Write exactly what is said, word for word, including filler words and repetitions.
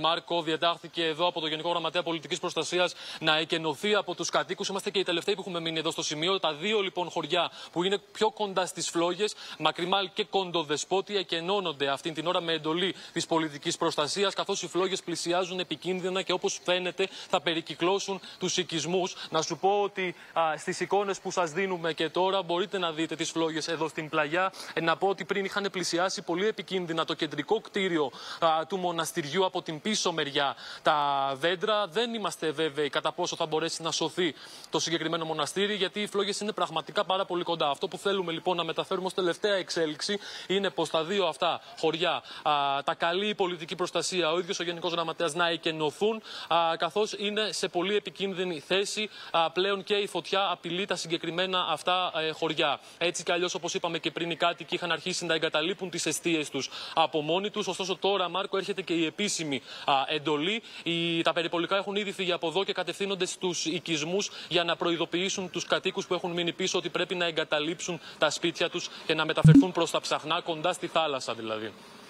Μάρκο, διατάχθηκε εδώ από το Γενικό Γραμματέα Πολιτικής Προστασίας να εκενωθεί από τους κατοίκους. Είμαστε και οι τελευταίοι που έχουμε μείνει εδώ στο σημείο. Τα δύο λοιπόν χωριά που είναι πιο κοντά στις φλόγες, Μακριμάλ και Κοντοδεσπότη, εκενώνονται αυτή την ώρα με εντολή της πολιτικής προστασίας, καθώς οι φλόγες πλησιάζουν επικίνδυνα και όπως φαίνεται θα περικυκλώσουν τους οικισμούς. Να σου πω ότι α, στις εικόνες που σας δίνουμε και τώρα μπορείτε να δείτε τις φλόγες εδώ στην πλαγιά. Ε, να πω ότι πριν είχαν πλησιάσει πολύ επικίνδυνα το κεντρικό κτίριο α, του μοναστηριού από την πίσω μεριά τα δέντρα. Δεν είμαστε βέβαιοι κατά πόσο θα μπορέσει να σωθεί το συγκεκριμένο μοναστήρι, γιατί οι φλόγες είναι πραγματικά πάρα πολύ κοντά. Αυτό που θέλουμε λοιπόν να μεταφέρουμε ως τελευταία εξέλιξη είναι πως τα δύο αυτά χωριά α, τα καλεί η πολιτική προστασία, ο ίδιος ο Γενικός Γραμματέας, να εκενωθούν, καθώς είναι σε πολύ επικίνδυνη θέση α, πλέον και η φωτιά απειλεί τα συγκεκριμένα αυτά ε, χωριά. Έτσι κι αλλιώς, όπως είπαμε και πριν, οι κάτοικοι είχαν αρχίσει να εγκαταλείπουν τις εστίες τους από μόνοι τους. Ωστόσο, τώρα, Μάρκο, έρχεται και η επίσημη α, εντολή. Οι, τα περιπολικά έχουν ήδη φύγει από εδώ και κατευθύνονται στους οικισμούς για να προειδοποιήσουν τους κατοίκους που έχουν μείνει πίσω ότι πρέπει να εγκαταλείψουν τα σπίτια τους και να μεταφερθούν προς τα ψαχνά, κοντά στη θάλασσα δηλαδή.